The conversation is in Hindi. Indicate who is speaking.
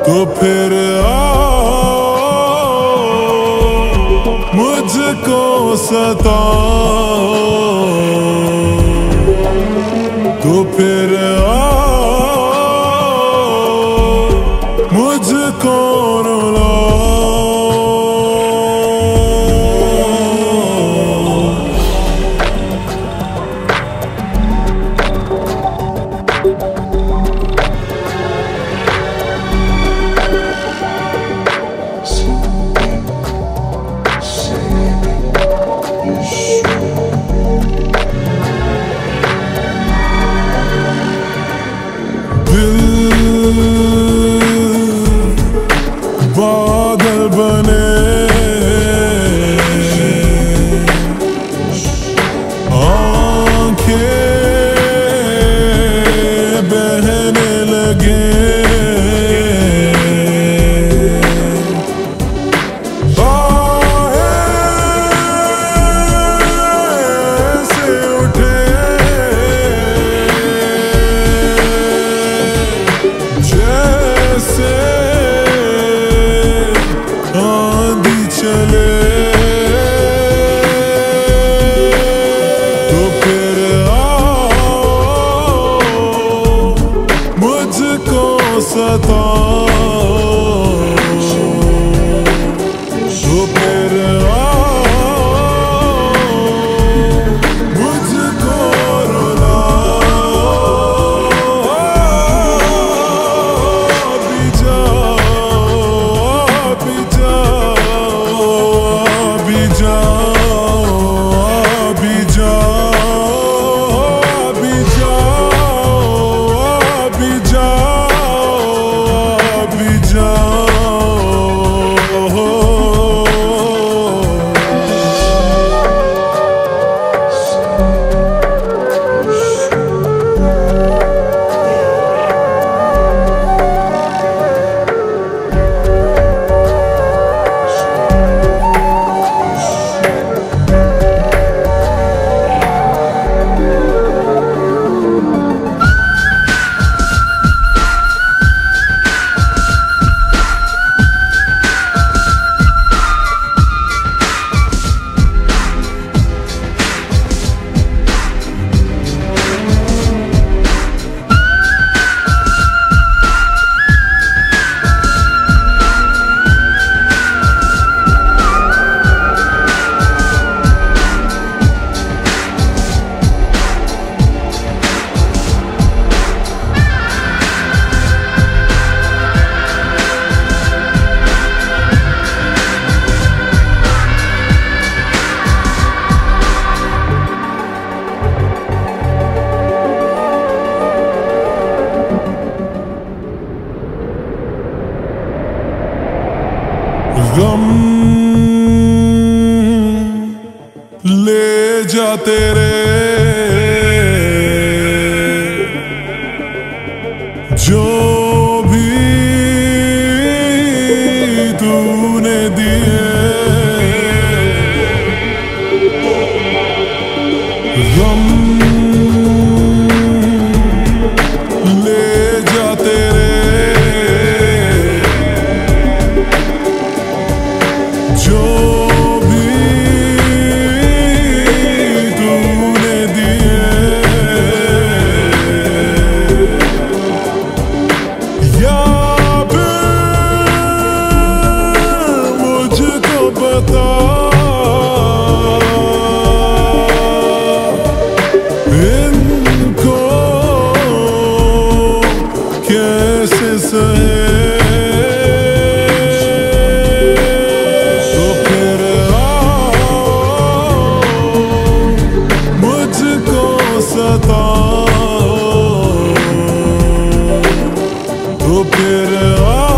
Speaker 1: तो फिर आओ मुझको सताओ, तो फिर आओ मुझको रुलाओ। बादल बने आंखें बहने लगे, बाहें से उठे जैसे आंधी चले, तो फिर आओ मुझको सताओ, तो फिर आओ मुझको रुलाओ। भी जाओ, भी जाओ, भी जाओ, भी जाओ, भी जाओ, भी जाओ, भी जाओ। गम ले जा तेरे जो भी तूने दिए, गम ले जा तेरे जो भी तूने दिए, या फिर मुझको बता इनको कैसे सहे। सताओ, तो फिर